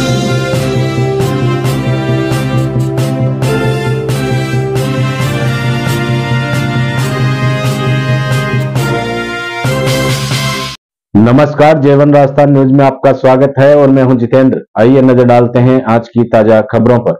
नमस्कार, जय राजस्थान न्यूज में आपका स्वागत है और मैं हूं जितेंद्र। आइए नजर डालते हैं आज की ताजा खबरों पर।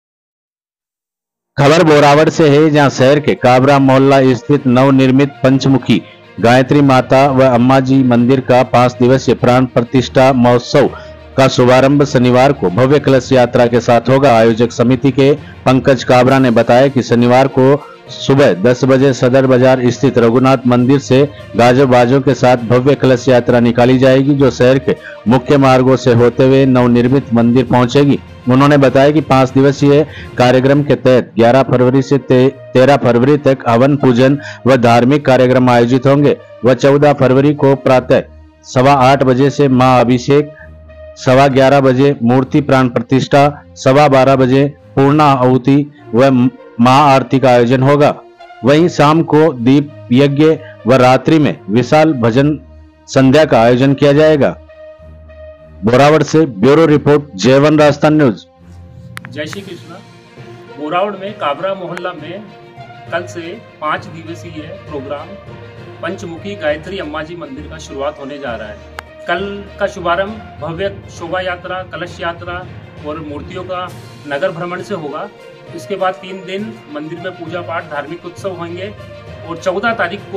खबर बोरावड़ से है, जहां शहर के काबरा मोहल्ला स्थित नवनिर्मित पंचमुखी गायत्री माता व अम्मा जी मंदिर का 5 दिवसीय प्राण प्रतिष्ठा महोत्सव का शुभारंभ शनिवार को भव्य कलश यात्रा के साथ होगा। आयोजक समिति के पंकज काबरा ने बताया कि शनिवार को सुबह 10 बजे सदर बाजार स्थित रघुनाथ मंदिर से गाजों बाजों के साथ भव्य कलश यात्रा निकाली जाएगी, जो शहर के मुख्य मार्गों से होते हुए नवनिर्मित मंदिर पहुंचेगी। उन्होंने बताया कि 5 दिवसीय कार्यक्रम के तहत 11 फरवरी से 13 फरवरी तक हवन पूजन व धार्मिक कार्यक्रम आयोजित होंगे व 14 फरवरी को प्रातः 8:15 बजे से महाअभिषेक, 11:15 बजे मूर्ति प्राण प्रतिष्ठा, 12:15 बजे पूर्णा आहुति व महाआरती का आयोजन होगा। वहीं शाम को दीप यज्ञ व रात्रि में विशाल भजन संध्या का आयोजन किया जाएगा। बोरावड़ से ब्यूरो रिपोर्ट, जय राजस्थान न्यूज। जय श्री कृष्ण। बोरावड़ में काबरा मोहल्ला में कल से 5 दिवसीय प्रोग्राम पंचमुखी गायत्री अम्मा जी मंदिर का शुरुआत होने जा रहा है। कल का शुभारंभ भव्य शोभा यात्रा, कलश यात्रा और मूर्तियों का नगर भ्रमण से होगा। इसके बाद 3 दिन मंदिर में पूजा पाठ, धार्मिक उत्सव होंगे और 14 तारीख को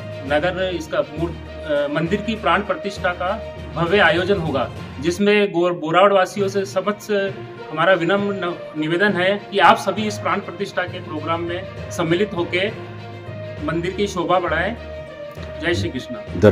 मंदिर की प्राण प्रतिष्ठा का भव्य आयोजन होगा, जिसमें बोरावड़ वासियों से समस्त हमारा विनम्र निवेदन है कि आप सभी इस प्राण प्रतिष्ठा के प्रोग्राम में सम्मिलित होकर मंदिर की शोभा बढ़ाएं। जय श्री कृष्ण।